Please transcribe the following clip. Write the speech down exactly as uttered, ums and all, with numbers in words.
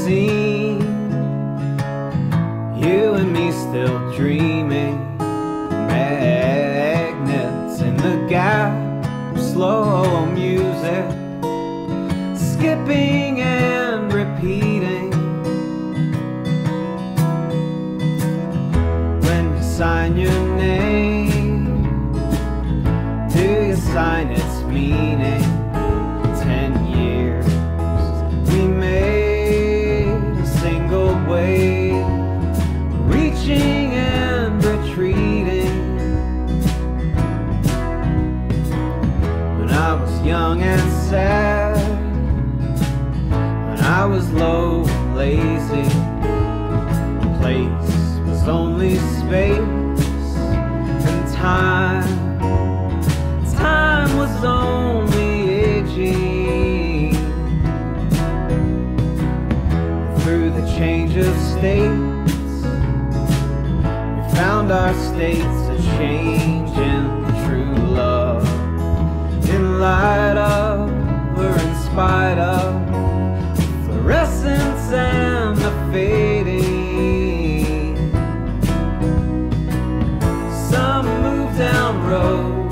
scene, you and me still dreaming, magnets in the gap, slow music, skipping and repeating. When you sign your name, do you sign its meaning? Ten years we made a single wave, reaching and retreating. When I was young and sad, when I was low and lazy, place was only space and time. Time was only aging. Through the change of states, we found our states a change in true love. In light of, or in spite of, fluorescence and the fading. Some move down road